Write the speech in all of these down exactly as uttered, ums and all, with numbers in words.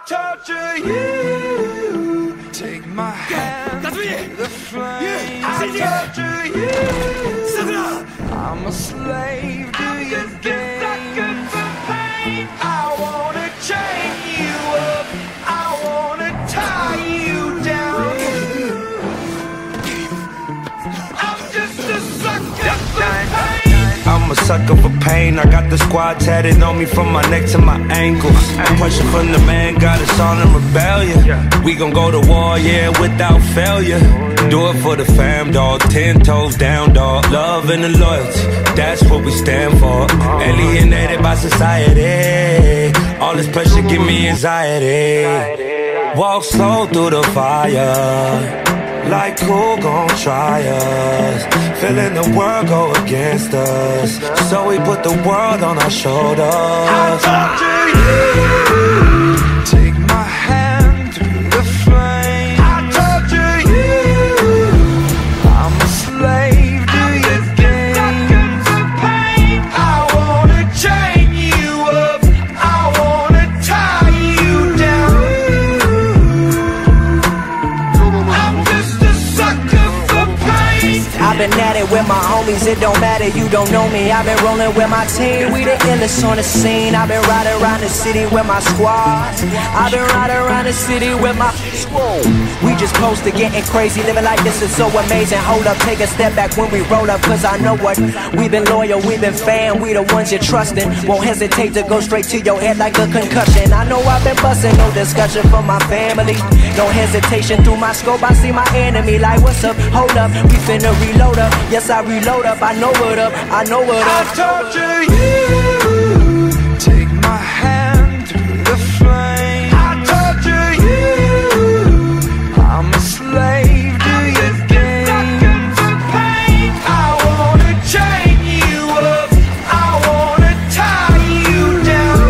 torture you. Take my hand to the flame. I torture you. I'm a slave to your game. I wanna chain you up. I wanna tie you down. I'm just a sucker for pain. I'm a sucker for pain. I got the squad tatted on me from my neck to my ankles. Pressure from the man got us all in rebellion. We gon' go to war, yeah, without failure. Do it for the fam, dog. Ten toes down, dog. Love and the loyalty, that's what we stand for. Alienated by society. All this pressure give me anxiety. Walk slow through the fire. Like who gon' try us? Feeling the world go against us, so we put the world on our shoulders. I torture you. Take my hand through the flame. I torture you. I'm a slave to your game. I wanna chain you up. I wanna tie you down. I'm just a sucker for pain. I've been at it with my homies, it don't matter, you don't know me. I've been rolling with my team, we the illest on the scene. I've been riding around the city with my squad. I've been riding around the city with my squad. We just close to getting crazy, living like this is so amazing. Hold up, take a step back when we roll up, cause I know what. We've been loyal, we've been fan, we the ones you're trusting. Won't hesitate to go straight to your head like a concussion. I know I've been busting, no discussion for my family. No hesitation through my scope, I see my enemy like what's up, hold up, we finna reload up. Yes, I reload up, I know what up, I know what up. I torture you. Take my hand through the flame. I torture you. I'm a slave to your game. I wanna chain you up. I wanna tie you down.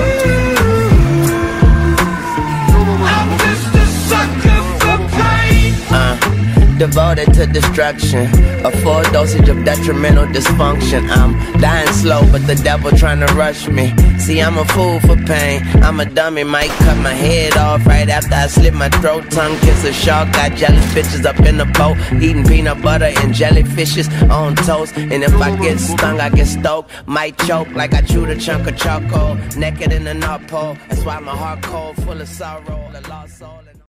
I'm just a sucker for pain. Uh, devoted to destruction, a full dosage of detrimental dysfunction. I'm dying slow, but the devil trying to rush me. See, I'm a fool for pain. I'm a dummy, might cut my head off right after I slit my throat. Tongue kiss a shark, got jealous bitches up in the boat, eating peanut butter and jellyfishes on toast. And if I get stung, I get stoked, might choke like I chewed a chunk of charcoal. Naked in the North Pole, that's why my heart cold, full of sorrow, a lost soul.